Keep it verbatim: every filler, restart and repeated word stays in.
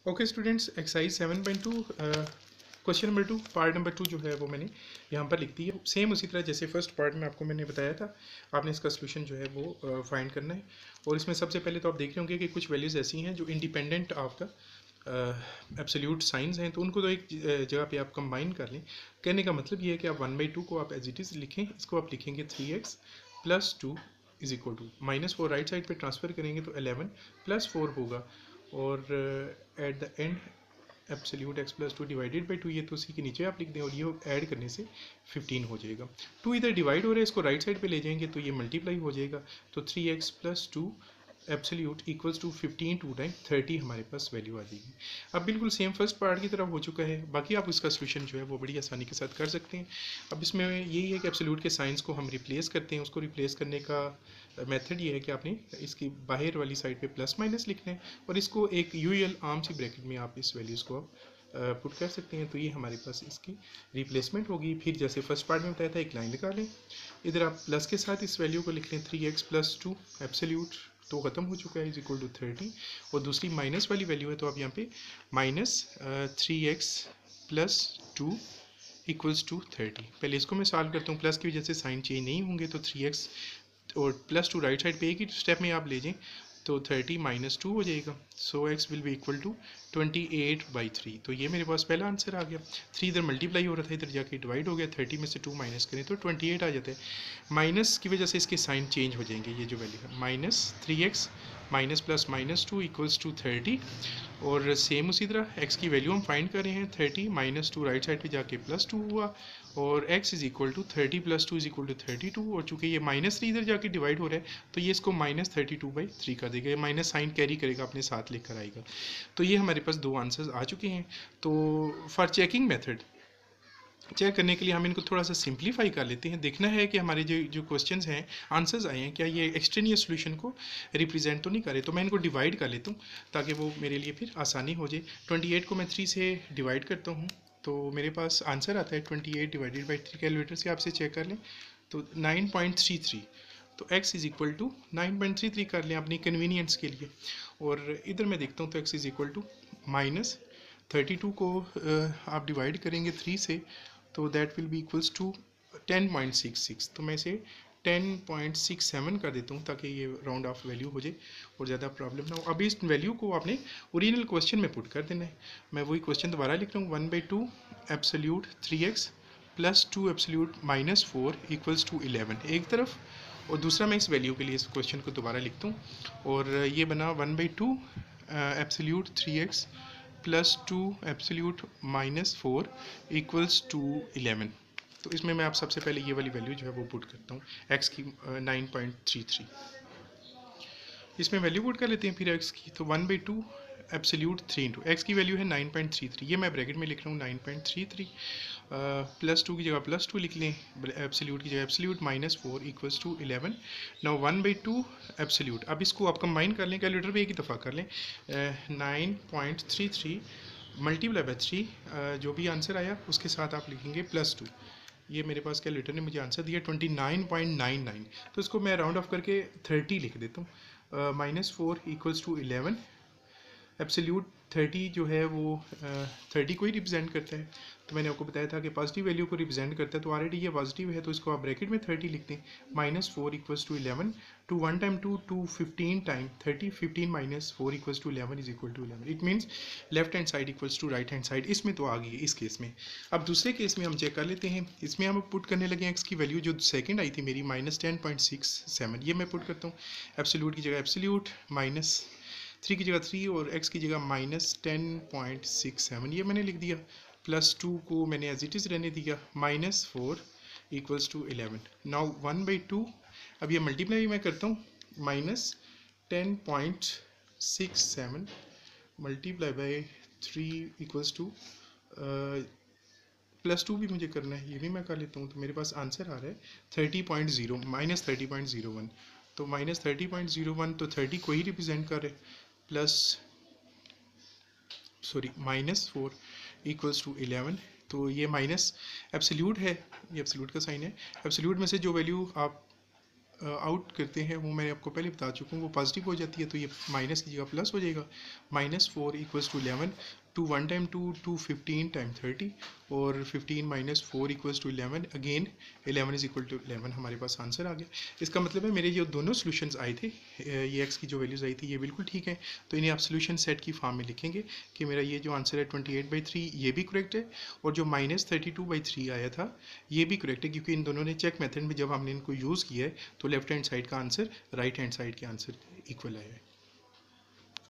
Okay students, exercise seven point two question number two part number two जो है वो मैंने यहाँ पर लिख दी है। सेम उसी तरह जैसे फर्स्ट पार्ट में आपको मैंने बताया था, आपने इसका सोल्यूशन जो है वो फाइंड uh, करना है। और इसमें सबसे पहले तो आप देख रहे होंगे कि कुछ वैल्यूज़ ऐसी हैं जो independent of the absolute science हैं, तो उनको तो एक जगह पे आप कंबाइन कर लें। कहने का मतलब ये है कि आप वन बाई टू को आप एज इट इज़ लिखें, इसको आप लिखेंगे three x plus two is equal to minus four, right side पे ट्रांसफर करेंगे तो एलेवन प्लस फोर होगा, और at the end absolute x plus two divided by two, ये तो उसी के नीचे आप लिख दें और ये ऐड करने से फिफ्टीन हो जाएगा। टू इधर डिवाइड हो रहा है, इसको राइट साइड पे ले जाएंगे तो ये मल्टीप्लाई हो जाएगा, तो three x plus two absolute equals to fifteen, two time thirty हमारे पास वैल्यू आ जाएगी। अब बिल्कुल सेम फर्स्ट पार्ट की तरफ हो चुका है, बाकी आप इसका सोल्यूशन जो है वो बड़ी आसानी के साथ कर सकते हैं। अब इसमें यही है कि एब्सोल्यूट के साइंस को हम रिप्लेस करते हैं। उसको रिप्लेस करने का मेथड ये है कि आपने इसकी बाहर वाली साइड पे प्लस माइनस लिखना है और इसको एक यू एल आर्म सी ब्रैकेट में आप इस वैल्यूज़ को आप पुट कर सकते हैं। तो ये हमारे पास इसकी रिप्लेसमेंट होगी। फिर जैसे फर्स्ट पार्ट में बताया था, एक लाइन लगा लें, इधर आप प्लस के साथ इस वैल्यू को लिख लें, three x plus two absolute तो ख़त्म हो चुका है इज इक्वल टू थर्टी, और दूसरी माइनस वाली वैल्यू है तो आप यहाँ पे minus three x plus two equals to thirty. पहले इसको मैं सॉल्व करता हूँ, प्लस की वजह से साइन चेंज नहीं होंगे, तो थ्री एक्स और प्लस टू राइट साइड पे एक ही स्टेप में आप ले जाएं तो थर्टी माइनस टू हो जाएगा, so x will be equal to twenty eight by three. तो ये मेरे पास पहला आंसर आ गया। थ्री इधर मल्टीप्लाई हो रहा था, इधर जाके डिवाइड हो गया, थर्टी में से टू माइनस करें तो ट्वेंटी एट आ जाता है। माइनस की वजह से इसके साइन चेंज हो जाएंगे, ये जो वैल्यू है minus three x minus plus minus two equals to thirty, और सेम उसी तरह x की वैल्यू हम फाइंड कर रहे हैं, thirty minus two right side पे जाके प्लस टू हुआ, और x is equal to thirty plus two is equal to thirty two, और चूंकि ये माइनस थ्री इधर जाके डिवाइड हो रहा है तो ये इसको minus thirty two by three कर देगा, ये माइनस साइन कैरी करेगा अपने साथ लेकर आएगा। तो ये हमारे पास दो आंसर्स आ चुके हैं। तो फॉर चेकिंग मेथड, चेक करने के लिए हम इनको थोड़ा सा सिंप्लीफाई कर लेते हैं। देखना है कि हमारे जो जो क्वेश्चंस हैं, आंसर्स आए हैं, क्या ये एक्सट्रेनियस सॉल्यूशन को रिप्रेजेंट तो नहीं करे। तो मैं इनको डिवाइड कर लेता हूँ ताकि वो मेरे लिए फिर आसानी हो जाए। ट्वेंटी एट को मैं थ्री से डिवाइड करता हूँ तो मेरे पास आंसर आता है twenty eight divided by three. Calculator से आपसे चेक कर लें तो नाइन पॉइंट थ्री थ्री, तो x is equal to nine point three three कर लें अपनी कन्वीनियंस के लिए। और इधर मैं देखता हूँ तो x is equal to minus thirty two को आप डिवाइड करेंगे थ्री से तो that will be equals to ten point six six, तो मैं इसे टेन पॉइंट सिक्स सेवन कर देता हूँ ताकि ये राउंड ऑफ वैल्यू हो जाए और ज़्यादा प्रॉब्लम ना हो। अभी इस वैल्यू को आपने ओरिजिनल क्वेश्चन में पुट कर देना है। मैं वही क्वेश्चन दोबारा लिख रहा हूँ, one by two absolute three x plus two absolute minus four equals to eleven एक तरफ, और दूसरा मैं इस वैल्यू के लिए इस क्वेश्चन को दोबारा लिखता हूँ और ये बना one by two absolute three x plus two absolute minus four equals to eleven. तो इसमें मैं आप सबसे पहले ये वाली वैल्यू जो है वो पुट करता हूँ, x की नाइन पॉइंट थ्री थ्री, इसमें वैल्यू पुट कर लेते हैं फिर x की। तो one by two absolute three into x की वैल्यू है नाइन पॉइंट थ्री थ्री, ये मैं ब्रैकेट में लिख रहा हूँ nine point three three, plus two की जगह प्लस टू लिख लें, एब्सोल्यूट की जगह absolute minus four equals to eleven. Now one by two absolute, अब इसको आप कंबाइन कर लें, कैलकुलेटर पे एक ही दफ़ा कर लें, nine point three three multiply by three, जो भी आंसर आया उसके साथ आप लिखेंगे प्लस टू। ये मेरे पास कैलकुलेटर ने मुझे आंसर दिया twenty nine point nine nine, तो इसको मैं राउंड ऑफ करके थर्टी लिख देता हूँ। Minus four equals to eleven, absolute thirty जो है वो थर्टी को ही रिप्रेजेंट करता है, तो मैंने आपको बताया था कि पॉजिटिव वैल्यू को रिप्रेजेंट करता है, तो ऑलरेडी ये पॉजिटिव है तो इसको आप ब्रैकेट में थर्टी लिखते हैं। Minus four equals to eleven, two one time two two fifteen time thirty, fifteen minus four equals to eleven is equal to eleven. It means left hand side equals to right hand side, इसमें तो आ गई है इस case में। अब दूसरे case में हम चेक कर लेते हैं, इसमें हम पुट करने लगे एक्स की वैल्यू जो सेकंड आई थी मेरी minus ten point six seven, ये मैं पुट करता हूँ। एब्सोल्यूट की जगह एब्सोल्यूट, माइनस थ्री की जगह थ्री और x की जगह minus ten point six seven, ये मैंने लिख दिया। प्लस टू को मैंने एज इट इज़ रहने दिया, minus four equals to eleven. Now one by two, अब ये मल्टीप्लाई मैं करता हूँ, minus ten point six seven multiply by three equals to, plus two भी मुझे करना है, ये भी मैं कर लेता हूँ। तो मेरे पास आंसर आ रहा है thirty point zero minus thirty point zero one, तो minus thirty point zero one तो थर्टी को ही रिप्रेजेंट कर रहे, plus sorry minus four equals to eleven. तो ये माइनस एब्सोल्यूट है, ये एब्सोल्यूट का साइन है, एब्सोल्यूट में से जो वैल्यू आप आउट करते हैं वो मैंने आपको पहले बता चुका हूँ, वो पॉजिटिव हो जाती है तो ये माइनस की जगह प्लस हो जाएगा। Minus four equals to eleven, two one time two, two fifteen time thirty, और fifteen minus four equals to eleven, again eleven is equal to eleven, हमारे पास आंसर आ गया। इसका मतलब है मेरे जो दोनों सोल्यूशंस आए थे, ये एक्स की जो वैल्यूज़ आई थी ये बिल्कुल ठीक है। तो इन्हें आप सोल्यूशन सेट की फॉर्म में लिखेंगे कि मेरा ये जो आंसर है ट्वेंटी एट बाई थ्री ये भी करेक्ट है, और जो minus thirty two by three आया था ये भी करेक्ट है, क्योंकि इन दोनों ने चेक मेथड में जब हमने इनको यूज़ किया है तो लेफ्ट हैंड साइड का आंसर राइट हैंड साइड के आंसर इक्वल आया है।